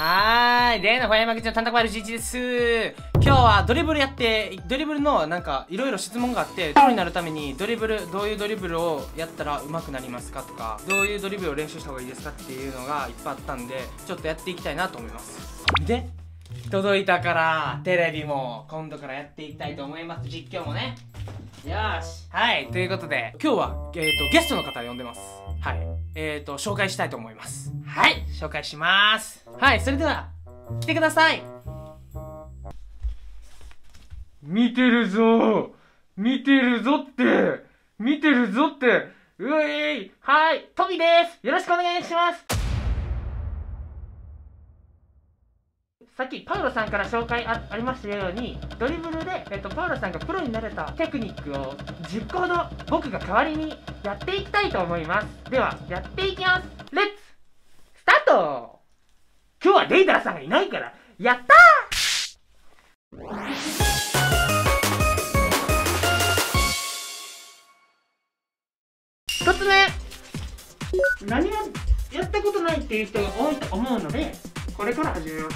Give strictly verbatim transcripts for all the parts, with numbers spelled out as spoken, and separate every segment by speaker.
Speaker 1: はーい、例の小山口のタンタコワイルじいちです。今日はドリブルやって、ドリブルのなんかいろいろ質問があって、プロになるためにドリブル、どういうドリブルをやったら上手くなりますかとか、どういうドリブルを練習した方がいいですかっていうのがいっぱいあったんで、ちょっとやっていきたいなと思います。で、届いたからテレビも今度からやっていきたいと思います。実況もね。よーし。はい、ということで今日は、えーと、ゲストの方を呼んでます。はい。えーと、紹介したいと思います。はい、紹介します。はい、それでは来てください。見てるぞ見てるぞって見てるぞってうえいはい、トビです。よろしくお願いします。さっきパウロさんから紹介 あ, ありましたように、ドリブルで、えっと、パウロさんがプロになれたテクニックをじゅっこほど僕が代わりにやっていきたいと思います。ではやっていきます。レッツスタート。今日はデイダラさんがいないからやったー。ひとつめ、何もやったことないっていう人が多いと思うので、これから始めます。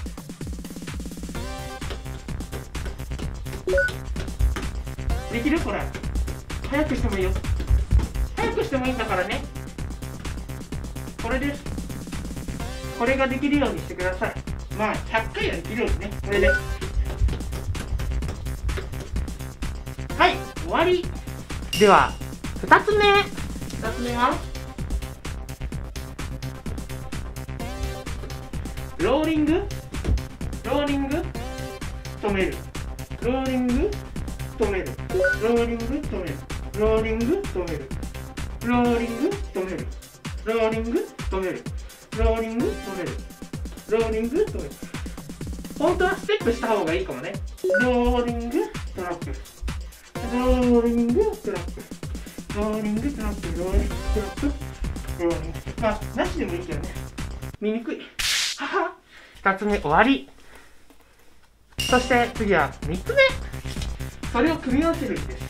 Speaker 1: できる？これ早くしてもいいよ。早くしてもいいんだからね。これです。これができるようにしてください。まあひゃっかいはできるようにね。これではい、終わり。ではふたつめふたつめはローリングローリング止めるローリング止めるローリング止めるローリング止めるローリング止めるローリング止めるローリング止めるローリング止める。本当はステップした方がいいかもね。ローリングトラップローリングトラップローリングトラップローリングトラップローリング、まあなしでもいいけどね、見にくい。はは。ふたつめ終わり。そして次はみっつめ、それを組み合わせるんです。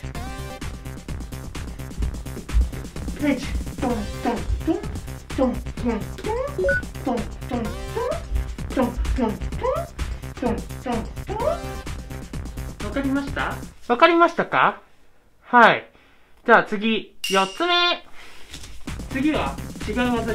Speaker 1: レジトントントントントントントントントントントントントントントントン。わかりました？わかりましたか？はい。じゃあ次よっつめ、次は違う技になります。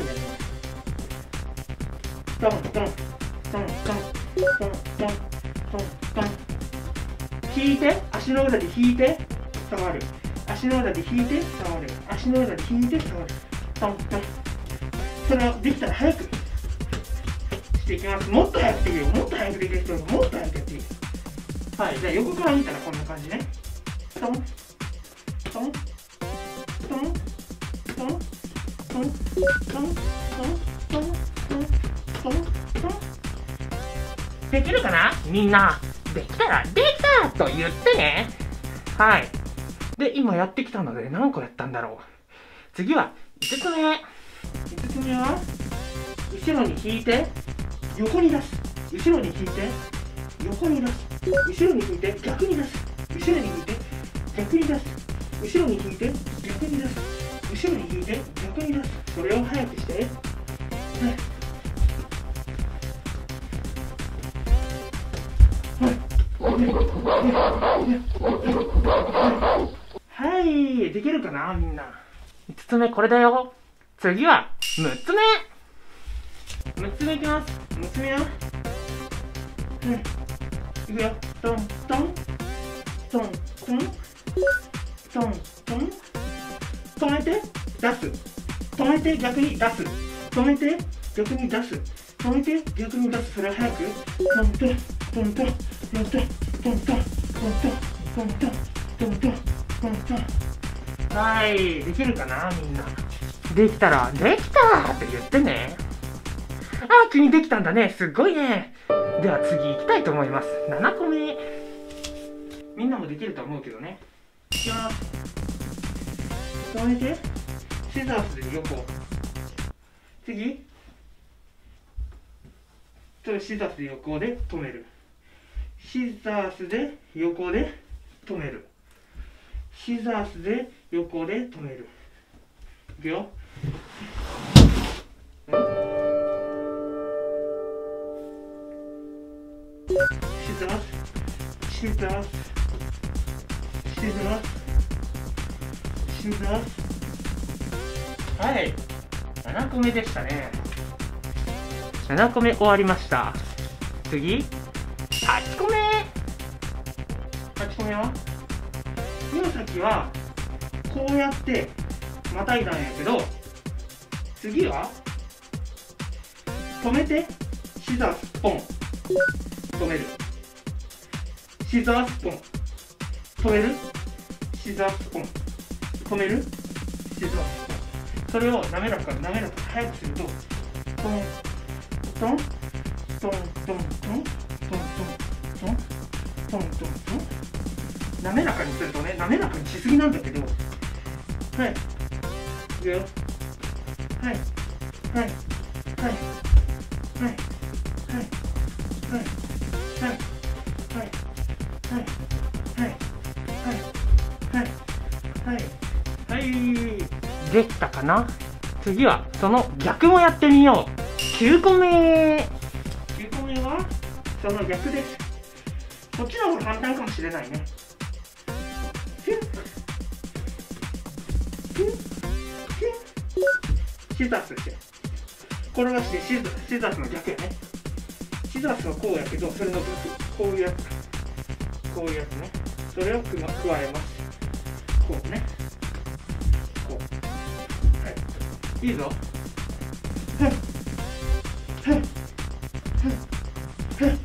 Speaker 1: トントントントントントントントン。引いて、足の裏で引いて触る、足の裏で引いて触る、足の裏で引いて触る、トントン。それをできたら早くしていきます。もっと早くできるよ。もっと早くできる人はもっと早くやっていい。はい、じゃあ横から見たらこんな感じね。トントントントントントントントントントントントントン。できるかな？みんなできたらできたと言ってね。はい。で今やってきたので何個やったんだろう。次はいつつめ。いつつめは後ろに引いて横に出す、後ろに引いて横に出す、後ろに引いて逆に出す、後ろに引いて逆に出す、後ろに引いて逆に出す、後ろに引いて逆に出す。それを早くして。はい、できるかなみんな。いつつめこれだよ。次はむっつめ。むっつめいきます。むっつめはうん、いくよ。トントントントントントン。止めて出す、止めて逆に出す、止めて逆に出す、止めて逆に出す。それを早くトントントントントントントントントントントントントントントントントン。はい、できるかなみんな。できたらできたって言ってね。あ、君できたんだね、すごいね。では次行きたいと思います。ななこめ。みんなもできると思うけどね。いきます。止めてシザースで横、次ちょっとシザースで横で止める、シザースで横で止める、シザースで横で止める。いくよ。んてます染みてます染みてます染みてます。はい、ななこめでしたね。ななこめ終わりました。次、はちこめ。はちこめは今さっきはこうやってまたいだんやけど、次は止めてシザースポン止める、シザースポン止める、シザースポン止める、シザースポン。それを滑らかに滑らかに早くすると、トントントントントントントントントントントントン。滑らかにするとね、滑らかにしすぎなんだけど、はい、いくよ。はい、はい、はい、はい、はい、はい、はい、はい、はい、はい、はい、はい、はい、はい、できたかな。次はその逆もやってみよう。きゅうこめ。きゅうこめはその逆です。こっちの方が簡単かもしれないね。シザースして転がしてシザシザースの逆やね。シザースはこうやけど、それの逆、こういうやつ、こういうやつね。それを加えます。こうね、こう、はい、いいぞ。はい、はい、はい、はい、はい、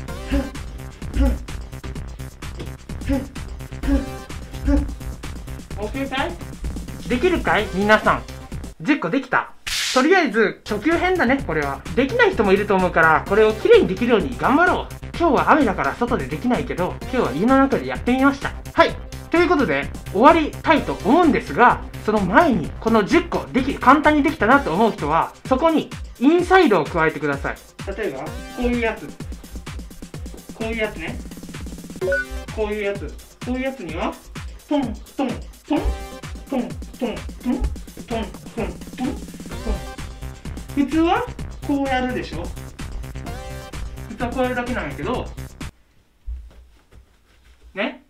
Speaker 1: はい、オッケーかい？できるかい皆さん。じゅっこできた。とりあえず初級編だね。これはできない人もいると思うから、これをきれいにできるように頑張ろう。今日は雨だから外でできないけど、今日は家の中でやってみました。はい、ということで終わりたいと思うんですが、その前にこのじゅっこでき簡単にできたなと思う人は、そこにインサイドを加えてください。例えばこういうやつ、こういうやつね、こういうやつ、こういうやつにはトントントントントントントントントントントン。普通はこうやるでしょ。普通はこうやるだけなんやけどね。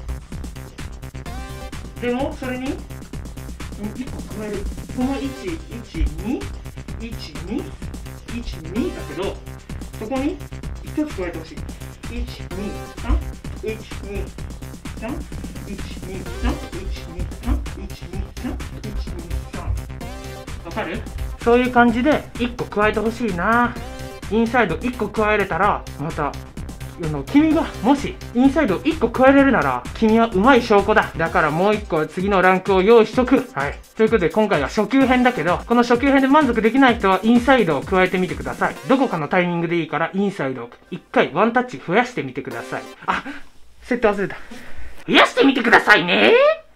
Speaker 1: でもそれにいっこ加える。このいち、いち、に、いち、に、いち、にだけど、そこにひとつ加えてほしい。いち、に、さん、いち、に、さん、いち、に、さん、いち、に、さん、いち、に、さん、いち、に、さん。わかる？そういう感じでいっこ加えてほしいな。インサイドいっこ加えれたら、またあの君がもしインサイドいっこ加えれるなら君はうまい証拠だ。だからもういっこ次のランクを用意しとく。はい、ということで今回は初級編だけど、この初級編で満足できない人はインサイドを加えてみてください。どこかのタイミングでいいからインサイドをいっかいワンタッチ増やしてみてください。あ、設定忘れた。増やしてみてくださいね。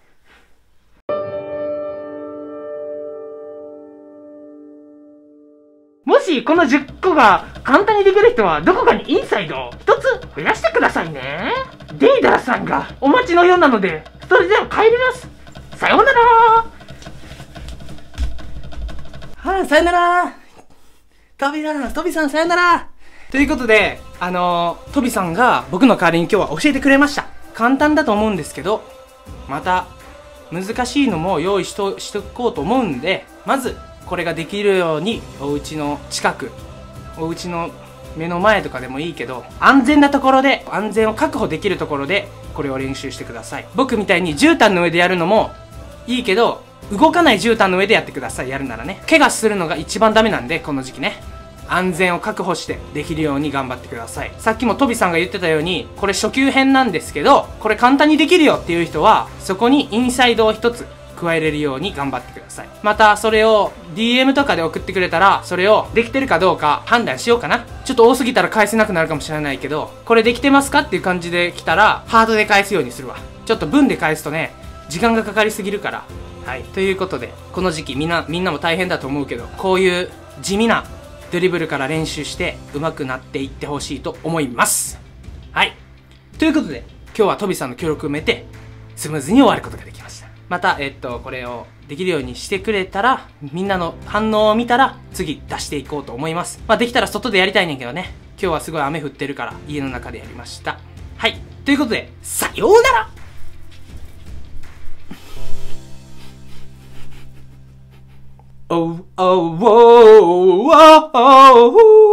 Speaker 1: もしこのじゅっこが簡単にできる人はどこかにインサイドをひとつ増やしてくださいね。デイダーさんがお待ちのようなので、それでは帰ります。さようなら。
Speaker 2: はあ、さよなら。トビさん、トビさんさよなら。ということで、あのー、トビさんが僕の代わりに今日は教えてくれました。簡単だと思うんですけど、また難しいのも用意しと、しとこうと思うんで、まずこれができるようにお家の近く、お家の目の前とかでもいいけど、安全なところで、安全を確保できるところでこれを練習してください。僕みたいに絨毯の上でやるのもいいけど、動かない絨毯の上でやってください。やるならね。怪我するのが一番ダメなんで、この時期ね、安全を確保してできるように頑張ってください。さっきもトビさんが言ってたように、これ初級編なんですけど、これ簡単にできるよっていう人は、そこにインサイドを一つ加えれるように頑張ってください。またそれを ディーエム とかで送ってくれたら、それをできてるかどうか判断しようかな。ちょっと多すぎたら返せなくなるかもしれないけど、これできてますかっていう感じで来たらハートで返すようにするわ。ちょっと文で返すとね、時間がかかりすぎるから。はい、ということで、この時期みんなみんなも大変だと思うけど、こういう地味なドリブルから練習して上手くなっていってほしいと思います。はい、ということで今日はトビさんの協力を得てスムーズに終わることができました。また、えっと、これをできるようにしてくれたら、みんなの反応を見たら次出していこうと思います。まあ、できたら外でやりたいねんけどね、 日はすごい雨降ってるから家の中でやりました。はい、ということでさようなら。おうおうおうおうおう